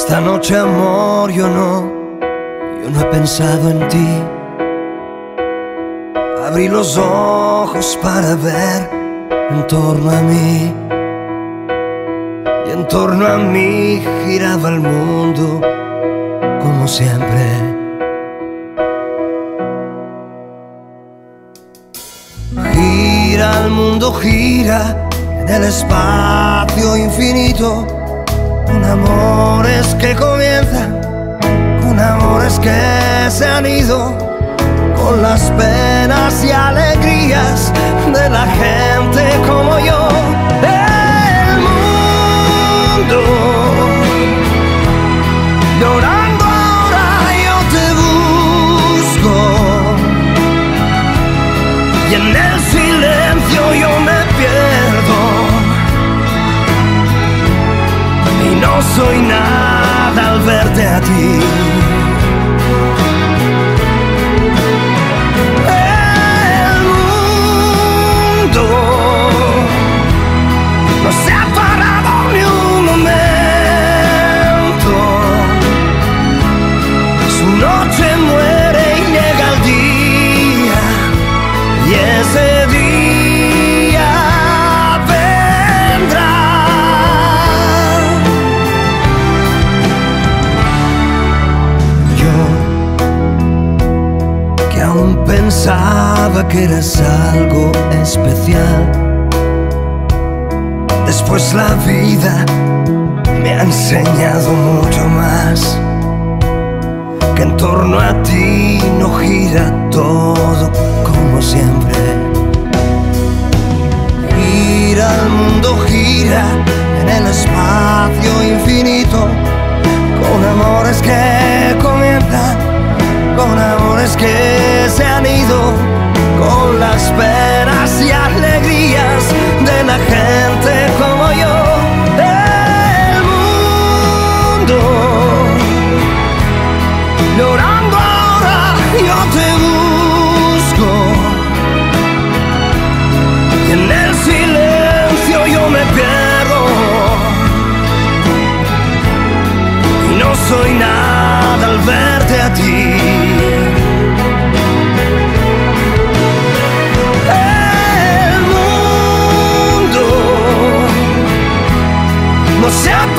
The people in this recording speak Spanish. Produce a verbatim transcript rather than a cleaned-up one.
Esta noche, amor, yo no, yo no he pensado en ti. Abrí los ojos para ver en torno a mí, y en torno a mí giraba el mundo como siempre. Gira el mundo, gira en el espacio infinito, con amores que comienzan, con amores que se han ido, con las penas y alegrías de la gente como yo. El mundo llorando ahora, yo te busco, y en el silencio yo me pierdo, y no soy nada al verte a ti. No se ha parado ni un momento, su noche muere y llega el día, y ese día vendrá. Yo, que aún pensaba que eras algo especial, después la vida me ha enseñado mucho más, que en torno a ti no gira todo como siempre. Gira el mundo, gira en el espacio infinito, con amores que comienzan, con amores que se han ido, con las penas y alegrías de la gente como yo. El mundo llorando ahora, yo te busco, y en el silencio yo me pierdo, y no soy nada al verte a ti. No se ha